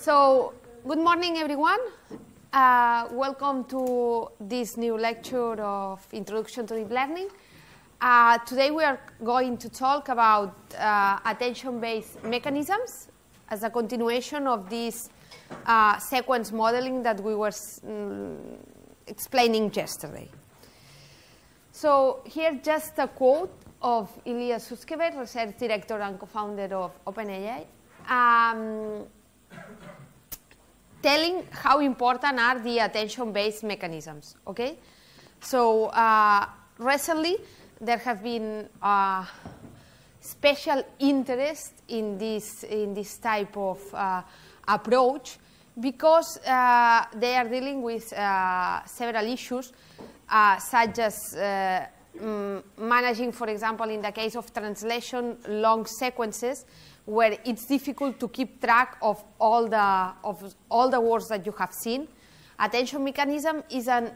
So, good morning, everyone. Welcome to this new lecture of Introduction to Deep Learning. Today we are going to talk about attention-based mechanisms as a continuation of this sequence modeling that we were explaining yesterday. So here just a quote of Ilya Sutskever, research director and co-founder of OpenAI, telling how important are the attention-based mechanisms. Okay, so recently there have been special interest in this type of approach because they are dealing with several issues such as managing, for example, in the case of translation, long sequences where it's difficult to keep track of all the words that you have seen. Attention mechanism is a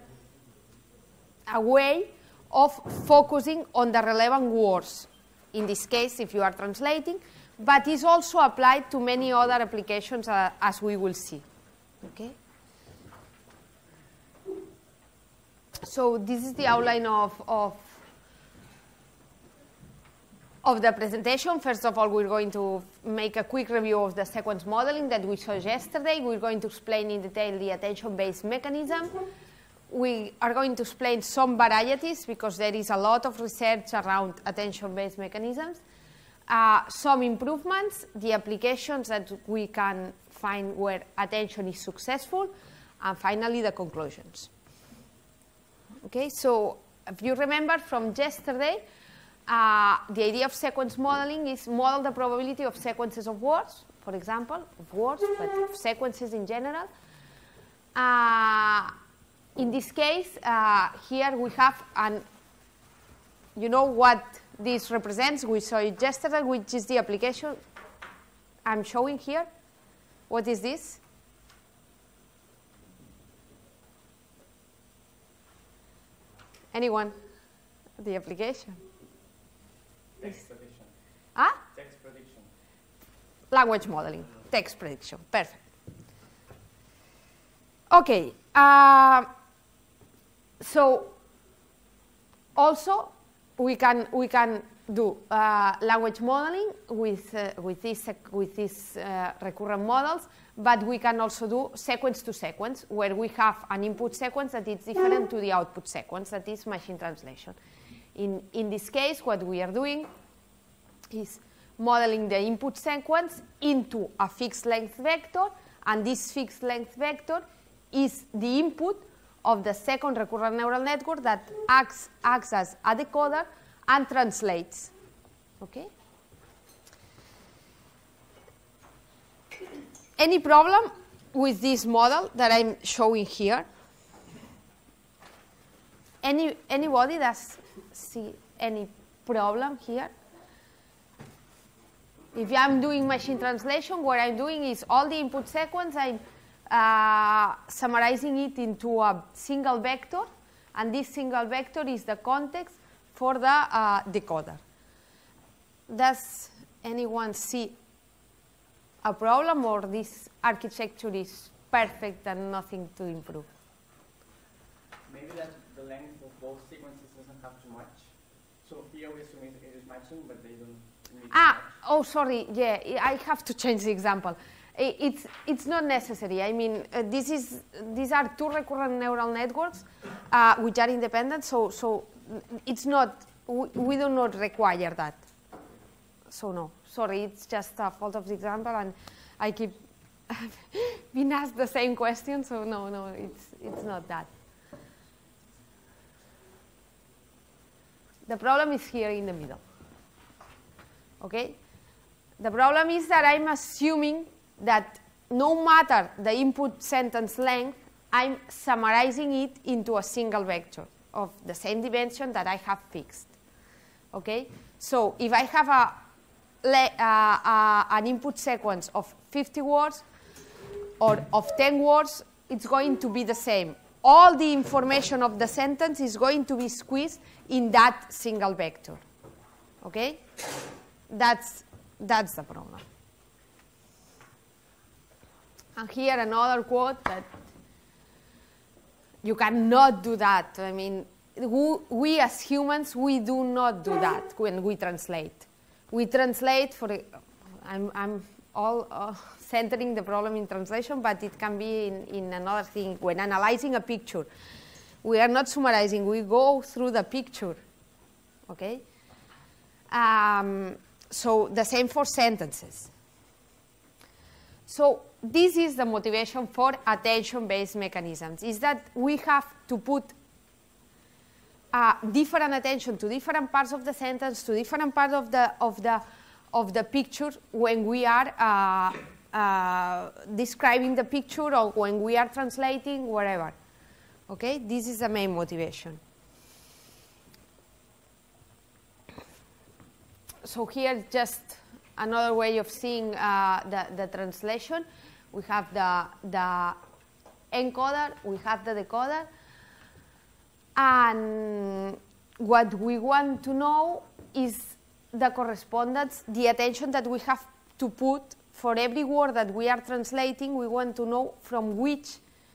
way of focusing on the relevant words, in this case if you are translating, but is also applied to many other applications as we will see. Okay? So this is the outline of the presentation. First of all, we're going to make a quick review of the sequence modeling that we saw yesterday. We're going to explain in detail the attention-based mechanism. We are going to explain some varieties because there is a lot of research around attention-based mechanisms. Some improvements, the applications that we can find where attention is successful, and finally the conclusions. Okay, so if you remember from yesterday, the idea of sequence modeling is model the probability of sequences of words, for example, of words, but of sequences in general. In this case, here we have you know what this represents. We saw it yesterday, which is the application I'm showing here. What is this? Anyone? The application? Text prediction. Text prediction. Language modeling. Text prediction. Perfect. Okay. So also we can do language modeling with these recurrent models, but we can also do sequence to sequence, where we have an input sequence that is different to the output sequence, that is machine translation. In this case, what we are doing is modeling the input sequence into a fixed length vector, and this fixed length vector is the input of the second recurrent neural network that acts as a decoder and translates. Okay? Any problem with this model that I'm showing here? Anybody does see any problem here? If I'm doing machine translation, what I'm doing is all the input sequence, I'm summarizing it into a single vector, and this single vector is the context for the decoder. Does anyone see a problem, or this architecture is perfect and nothing to improve? Maybe that the length of both sequences doesn't have too much. So here we assume it is matching, but they don't need too much. Oh, sorry. Yeah, I have to change the example. It's not necessary. I mean, these are two recurrent neural networks which are independent. So it's not. We do not require that. So no, sorry. It's just a fault of the example, and I keep being asked the same question. So no, it's not that. The problem is here in the middle. Okay? The problem is that I'm assuming that no matter the input sentence length, I'm summarizing it into a single vector of the same dimension that I have fixed. Okay? So if I have an input sequence of 50 words or of 10 words, it's going to be the same. All the information of the sentence is going to be squeezed in that single vector. Okay? That's the problem. And here another quote that you cannot do that. I mean, we as humans, we do not do that when we translate. We translate for, I'm all centering the problem in translation, but it can be in another thing. When analyzing a picture, we are not summarizing, we go through the picture, okay? So the same for sentences. So this is the motivation for attention-based mechanisms, is that we have to put different attention to different parts of the sentence, to different parts of the picture when we are describing the picture or when we are translating, whatever. Okay, this is the main motivation. So here just another way of seeing the translation. We have the encoder, we have the decoder, and what we want to know is the correspondence, the attention that we have to put for every word that we are translating. We want to know from which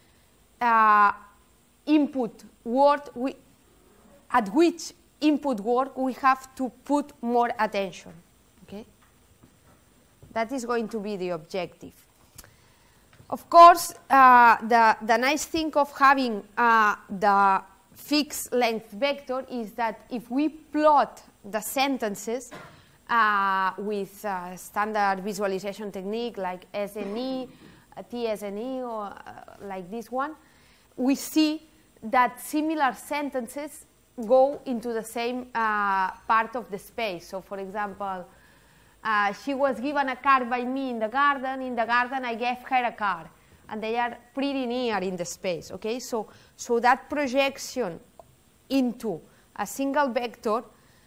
input word, at which input word we have to put more attention. Okay? That is going to be the objective. Of course, the nice thing of having the fixed length vector is that if we plot the sentences with standard visualization technique like SNE, TSNE, or like this one, we see that similar sentences go into the same part of the space. So, for example, she was given a car by me in the garden. In the garden, I gave her a car. And they are pretty near in the space, okay? So that projection into a single vector,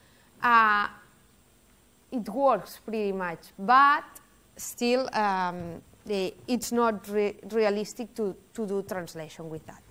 it works pretty much. But still, it's not realistic to do translation with that.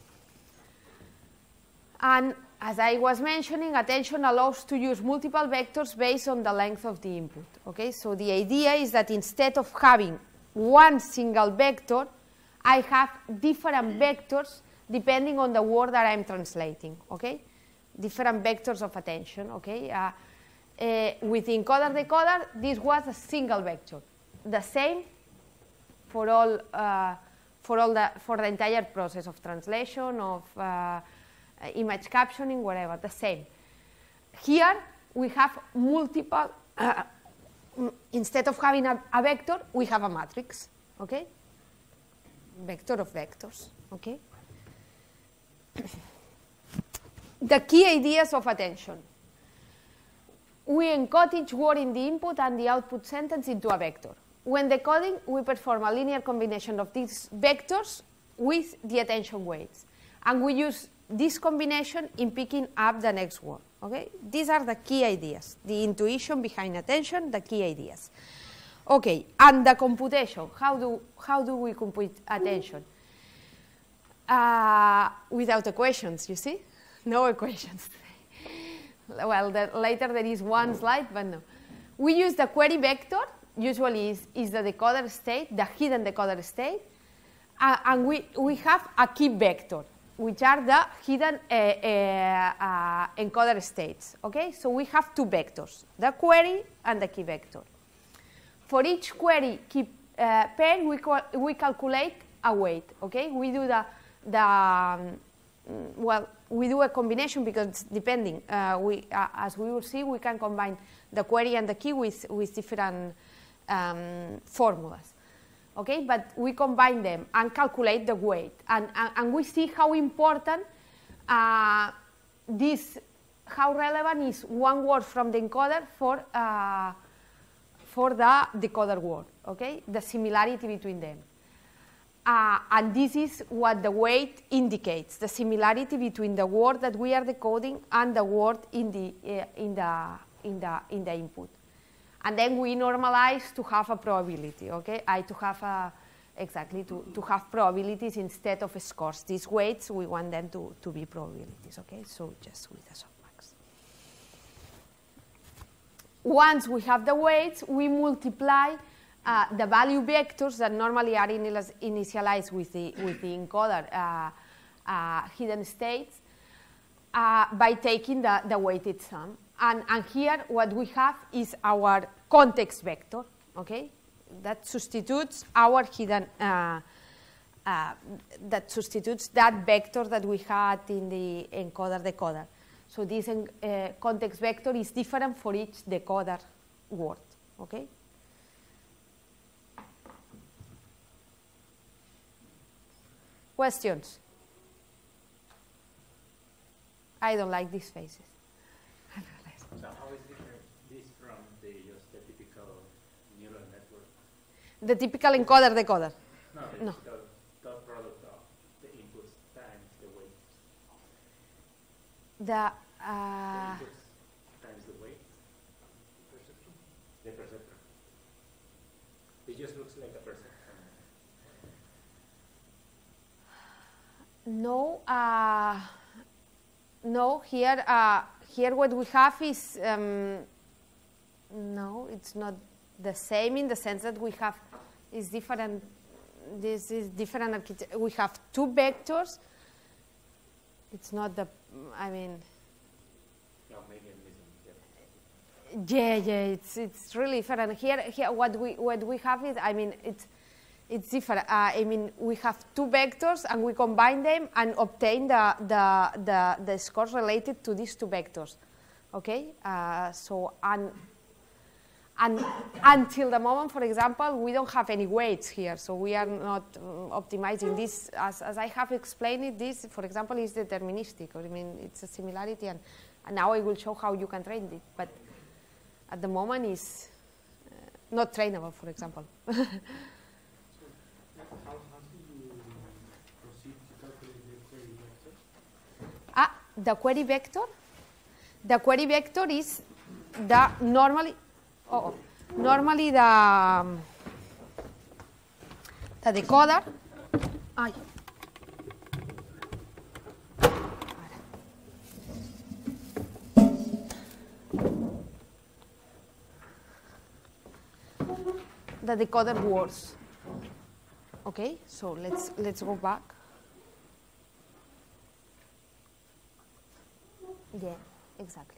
And as I was mentioning, attention allows to use multiple vectors based on the length of the input. Okay, so the idea is that instead of having one single vector, I have different vectors depending on the word that I'm translating. Okay, different vectors of attention. Okay, with encoder-decoder, this was a single vector, the same for all for the entire process of translation, of image captioning, whatever, the same. Here we have multiple, instead of having a vector, we have a matrix, okay? Vector of vectors, okay? The key ideas of attention. We encode each word in the input and the output sentence into a vector. When decoding, we perform a linear combination of these vectors with the attention weights. And we use this combination in picking up the next word. Okay? These are the key ideas, the intuition behind attention, the key ideas. Okay, and the computation. How do we compute attention? Without equations, you see? No equations. Well, later there is one slide, but no. We use the query vector, usually is the decoder state, the hidden decoder state, and we have a key vector, which are the hidden encoder states. Okay, so we have two vectors, the query and the key vector. For each query key pair, we calculate a weight. Okay, we do we do a combination because depending, as we will see, we can combine the query and the key with different formulas. Okay, but we combine them and calculate the weight, and we see how important how relevant is one word from the encoder for the decoder word. Okay, the similarity between them, and this is what the weight indicates: the similarity between the word that we are decoding and the word in the input. And then we normalize to have a probability, okay? To have probabilities instead of scores. These weights, we want them to be probabilities, okay? So just with the softmax. Once we have the weights, we multiply the value vectors that normally are initialized with the encoder hidden states by taking the weighted sum. And here what we have is our context vector, okay? That substitutes our hidden, that substitutes that vector that we had in the encoder-decoder. So this context vector is different for each decoder word, okay? Questions? I don't like these faces. So how is this from the typical neural network? The typical encoder-decoder? No, the typical dot product of the inputs times the weights. The inputs times the weights? The perceptron. It just looks like a perceptron. No, no. Here what we have is no, it's not the same in the sense that we have is different. This is different architecture. We have two vectors. It's not the. I mean. No, maybe I'm missing. Yeah. It's really different. Here what we have is. I mean it's different. I mean, we have two vectors, and we combine them and obtain the scores related to these two vectors. Okay. So and until the moment, for example, we don't have any weights here, so we are not optimizing this. As I have explained it, this, for example, is deterministic. I mean, it's a similarity, and now I will show how you can train it. But at the moment, it's not trainable, for example. The query vector? The query vector is the normally the decoder. The decoder words. Okay, so let's go back. Yeah, exactly.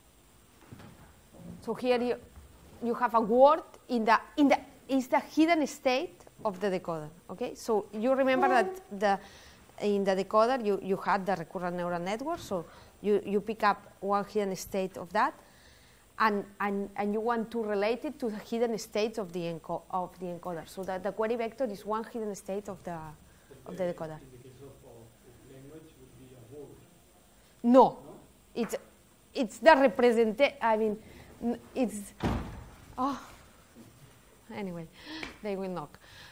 So here you have a word is the hidden state of the decoder. Okay, so you remember that in the decoder you had the recurrent neural network. So you pick up one hidden state of that, and you want to relate it to the hidden states of the encoder. So that the query vector is one hidden state of the decoder. In the case of language, would be a word. No. It's the representation. I mean, it's. Oh, anyway, they will knock.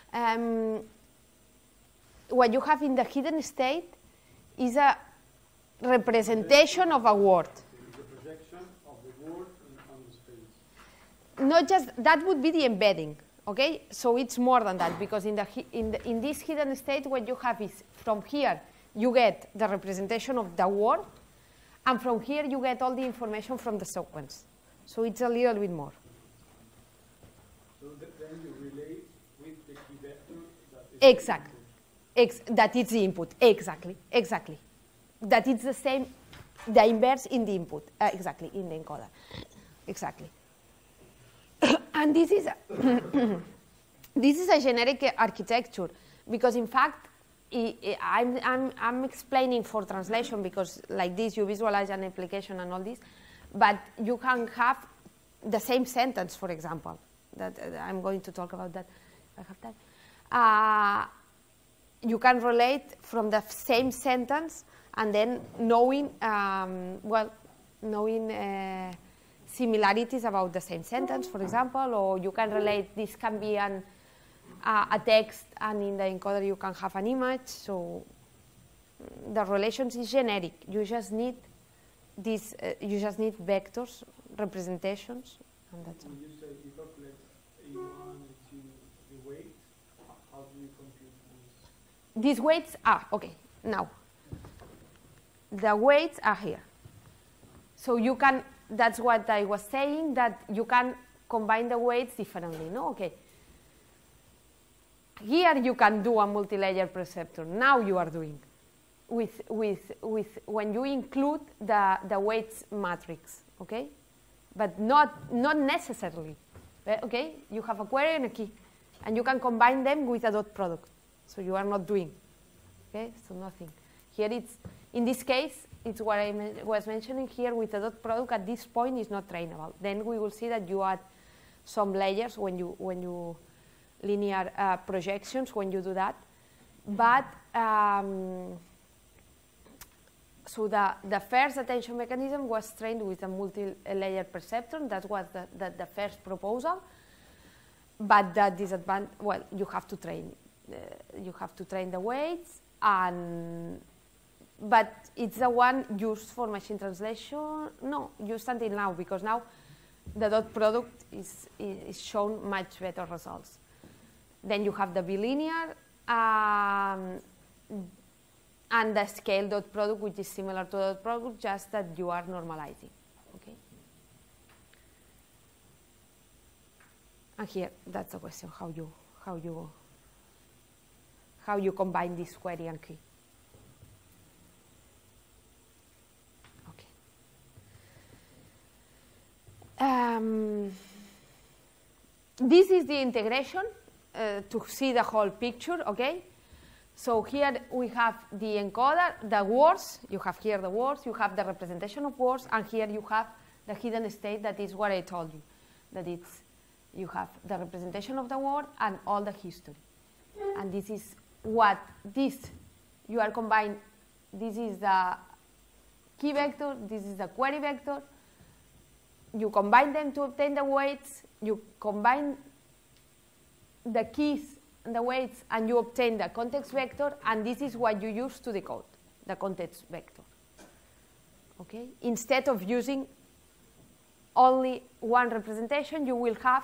What you have in the hidden state is a representation of a word. The projection of the word on the space. Not just that would be the embedding. Okay, so it's more than that, because in this hidden state, what you have is from here you get the representation of the word. And from here, you get all the information from the sequence. So it's a little bit more. So then you relate with the key vector that is exactly. That is the input. Exactly. That it's the same, the inverse in the input. Exactly, in the encoder. Exactly. And this is a generic architecture, because in fact, I'm explaining for translation, because like this you visualize an application and all this, but you can have the same sentence, for example. That I'm going to talk about that. I have time. You can relate from the same sentence, and then knowing similarities about the same sentence, for example, or you can relate. This can be a text, and in the encoder you can have an image. So the relations is generic. You just need this. You just need vectors, representations, and that's all. When you say you calculate A1 to the weight, how do you compute this? These weights are okay. Now the weights are here. So you can. That's what I was saying. That you can combine the weights differently. No, okay. Here you can do a multi-layer perceptor. Now you are doing when you include the weights matrix, okay? But not necessarily, okay? You have a query and a key, and you can combine them with a dot product. So you are not doing, okay? So nothing. Here it's, in this case, it's what I was mentioning here with a dot product at this point is not trainable. Then we will see that you add some layers when you linear projections when you do that. But so the first attention mechanism was trained with a multi-layer perceptor. That was the first proposal. But the disadvantage, well, you have to train the weights, but it's the one used for machine translation. No, used until now, because now the dot product is shown much better results. Then you have the bilinear and the scale dot product, which is similar to dot product, just that you are normalizing. Okay. And here, that's the question: how you combine this query and key. Okay. This is the integration to see the whole picture. Okay. So here we have the encoder, the words. You have here the words. You have the representation of words, and here you have the hidden state. That is what I told you. That it's you have the representation of the word and all the history. And this is what you are combined. This is the key vector. This is the query vector. You combine them to obtain the weights. You combine the keys and the weights, and you obtain the context vector, and this is what you use to decode the context vector. Okay? Instead of using only one representation, you will have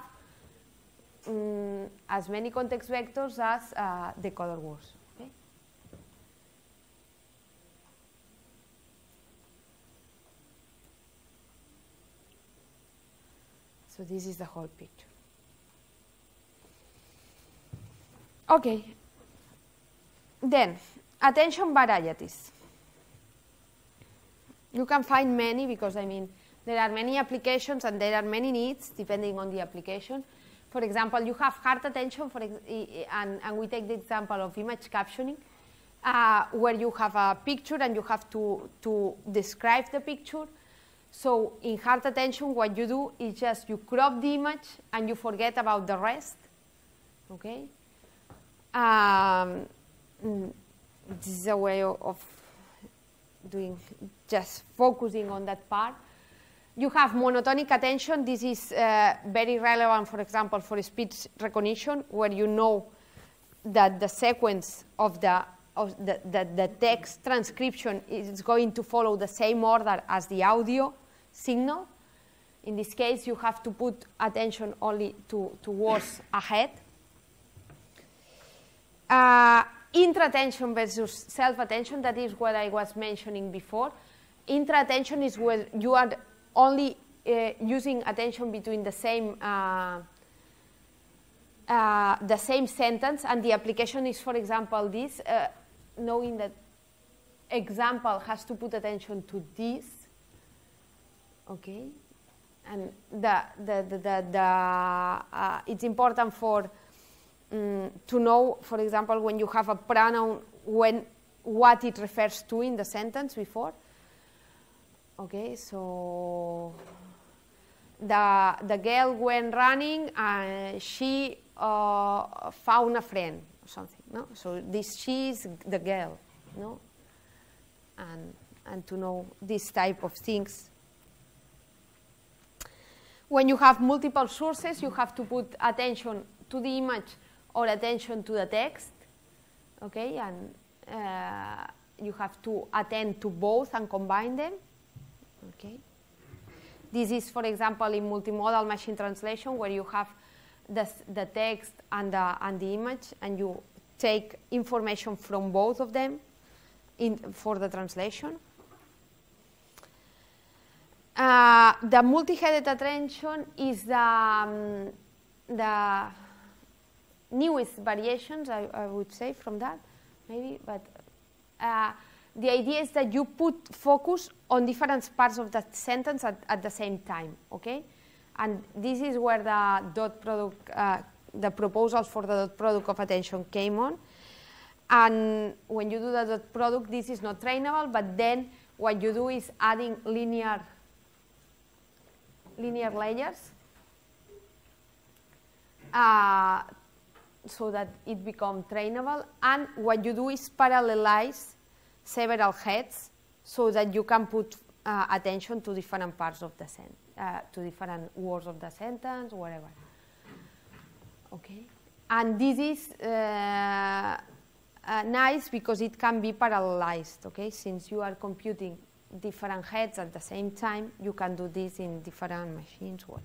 as many context vectors as decoder words. Okay? So this is the whole picture. Okay. Then, attention varieties. You can find many because, I mean, there are many applications and there are many needs depending on the application. For example, you have hard attention, and we take the example of image captioning, where you have a picture and you have to describe the picture. So in hard attention, what you do is just you crop the image and you forget about the rest. Okay? This is a way of doing, just focusing on that part. You have monotonic attention. This is very relevant, for example, for speech recognition, where you know that the sequence of the text transcription is going to follow the same order as the audio signal. In this case, you have to put attention only to words ahead. Intra-attention versus self-attention, that is what I was mentioning before. Intra-attention is where you are only using attention between the same sentence, and the application is, for example, this, knowing that example has to put attention to this, okay? And it's important for to know, for example, when you have a pronoun, what it refers to in the sentence before. Okay, so the girl went running and she found a friend or something. No, so this she is the girl, no, and to know this type of things. When you have multiple sources, you have to put attention to the image or attention to the text, okay, and you have to attend to both and combine them, okay. This is, for example, in multimodal machine translation, where you have the text and the image, and you take information from both of them for the translation. The multi-headed attention is newest variations, I would say, from that, maybe. But the idea is that you put focus on different parts of that sentence at the same time, okay? And this is where the dot product, the proposals for the dot product of attention came on. And when you do the dot product, this is not trainable, but then what you do is adding linear layers so that it becomes trainable. And what you do is parallelize several heads so that you can put attention to different parts of the sentence, to different words of the sentence, whatever. Okay, and this is nice because it can be parallelized. Okay, since you are computing different heads at the same time, you can do this in different machines, whatever.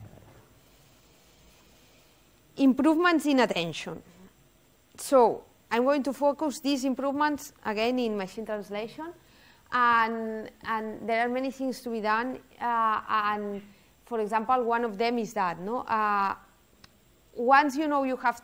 Improvements in attention. So I'm going to focus these improvements again in machine translation, and there are many things to be done. And for example, one of them is that once you know you have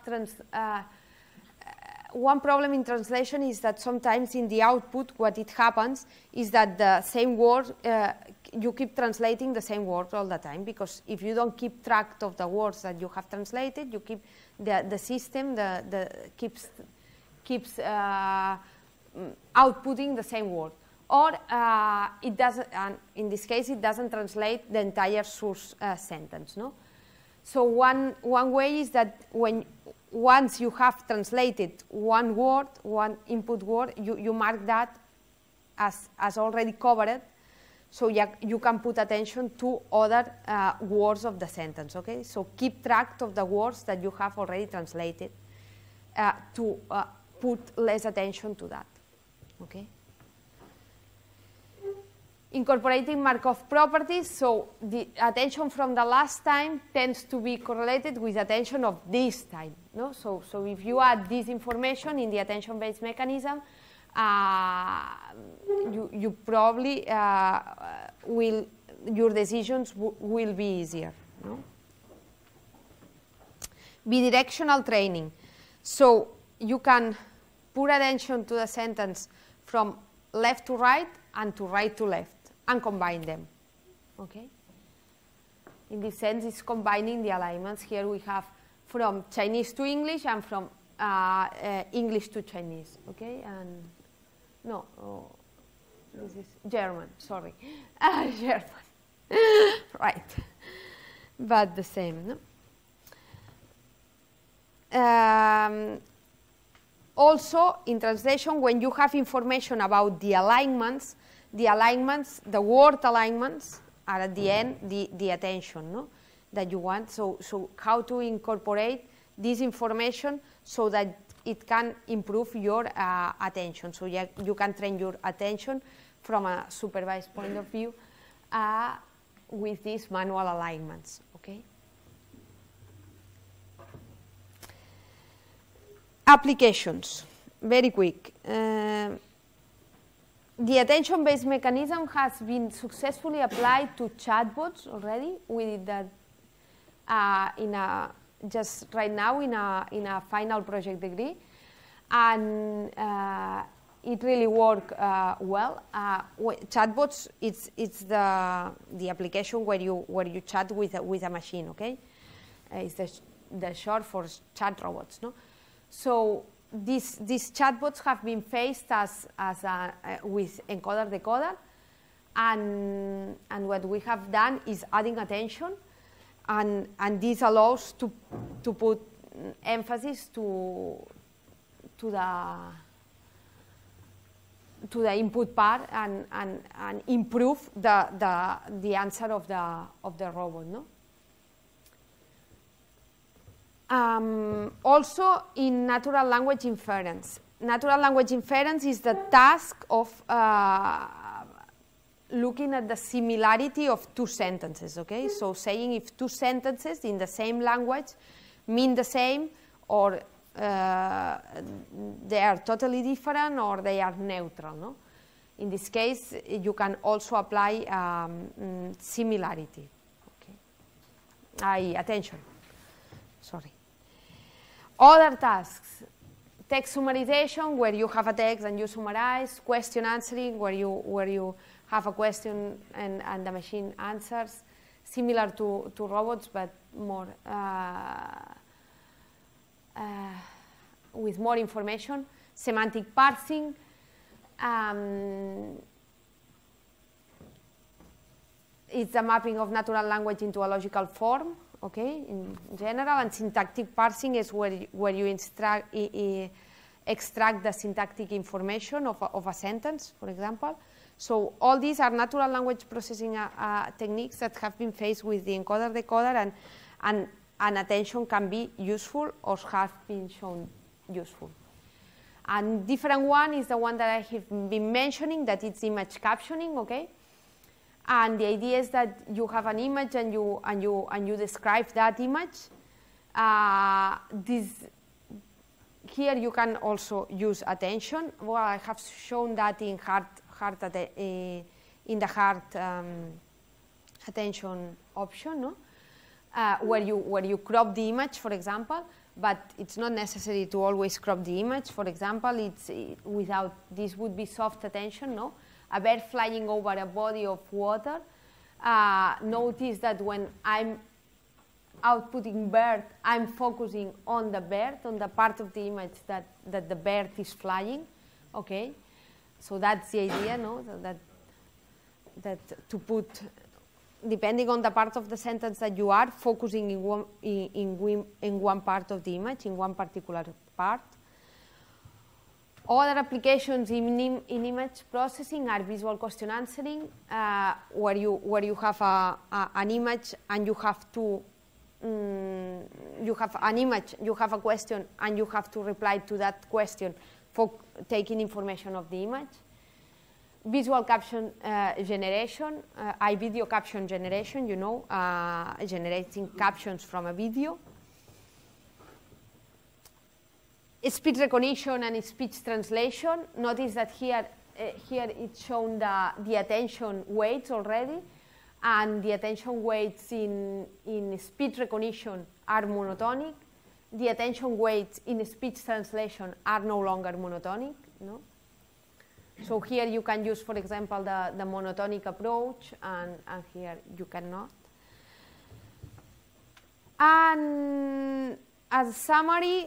one problem in translation is that sometimes in the output, what it happens is that the same word, you keep translating the same word all the time, because if you don't keep track of the words that you have translated, you keep the system keeps outputting the same word, or it doesn't. And in this case, it doesn't translate the entire source sentence. No. So one way is that once you have translated one word, one input word, you mark that as already covered, so you can put attention to other words of the sentence. Okay, so keep track of the words that you have already translated to put less attention to that. Okay. Incorporating Markov properties, so the attention from the last time tends to be correlated with attention of this time. No? So if you add this information in the attention-based mechanism, you probably your decisions will be easier. No? Bidirectional training. So you can put attention to the sentence from left to right and to right to left, and combine them. Okay. In this sense, it's combining the alignments. Here we have from Chinese to English and from English to Chinese. Okay, and no, this is German. Sorry, German. Right, but the same. No? Also, in translation, when you have information about the alignments, the word alignments are at the end the attention, no? That you want. So how to incorporate this information so that it can improve your attention. So you can train your attention from a supervised point of view with these manual alignments. Okay. Applications, very quick. The attention-based mechanism has been successfully applied to chatbots already. We did that just right now in a final project degree, and it really worked well. Chatbots, it's the application where you chat with a machine. Okay, it's the short for chat robots. No. So these chatbots have been faced with encoder-decoder, and what we have done is adding attention, and this allows to put emphasis to the input part and improve the answer of the robot. No. Also in natural language inference. Natural language inference is the task of looking at the similarity of two sentences, okay? So saying if two sentences in the same language mean the same, or they are totally different, or they are neutral, no? In this case, you can also apply similarity. Okay. Attention. Sorry. Other tasks, text summarization, where you have a text and you summarize, question answering, where you have a question and the machine answers, similar to robots, but more with more information. Semantic parsing, it's the mapping of natural language into a logical form, okay, in general, and syntactic parsing is where you extract the syntactic information of a sentence, for example. So all these are natural language processing techniques that have been faced with the encoder-decoder, and attention can be useful or have been shown useful. And different one is the one that I have been mentioning, that it's image captioning, okay? And the idea is that you have an image and you describe that image. Here you can also use attention. Well, I have shown that in the hard attention option, no? Where you crop the image, for example, but it's not necessary to always crop the image. For example, without this would be soft attention, no? A bird flying over a body of water. Notice that when I'm outputting bird, I'm focusing on the bird, on the part of the image that the bird is flying, okay? So that's the idea, no? That to put, depending on the part of the sentence that you are, focusing in one part of the image, in one particular part. Other applications in image processing are visual question answering, where you have an image and you have to you have an image, you have a question, and you have to reply to that question for taking information of the image. Visual caption generation, video caption generation, you know, generating captions from a video. Speech recognition and speech translation. Notice that here it's shown the attention weights already, and the attention weights in speech recognition are monotonic. The attention weights in speech translation are no longer monotonic, no? So here you can use, for example, the monotonic approach, and here you cannot. And as a summary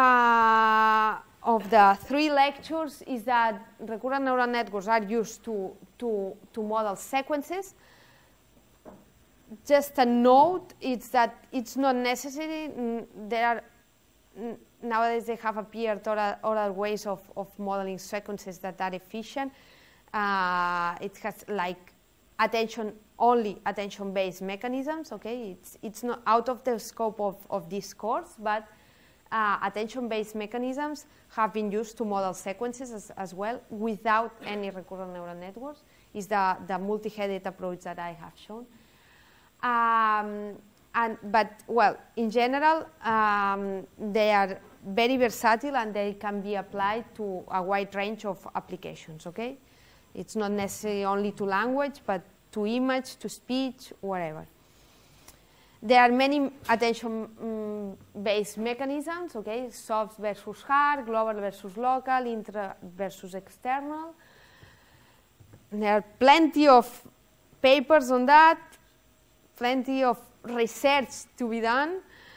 of the 3 lectures is that recurrent neural networks are used to model sequences. Just a note, it's that it's not necessary. Nowadays they have appeared other ways of modeling sequences that are efficient. It has like only attention-based mechanisms, okay? It's not out of the scope of this course, but attention-based mechanisms have been used to model sequences as well without any recurrent neural networks. Is the multi-headed approach that I have shown. But well, in general, they are very versatile and they can be applied to a wide range of applications, okay? It's not necessary only to language, but to image, to speech, whatever. There are many attention-based mechanisms, okay? Soft versus hard, global versus local, intra versus external. There are plenty of papers on that, plenty of research to be done.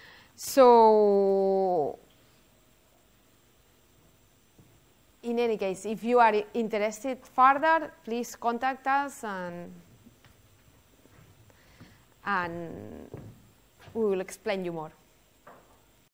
So, in any case, if you are interested further, please contact us and we will explain you more.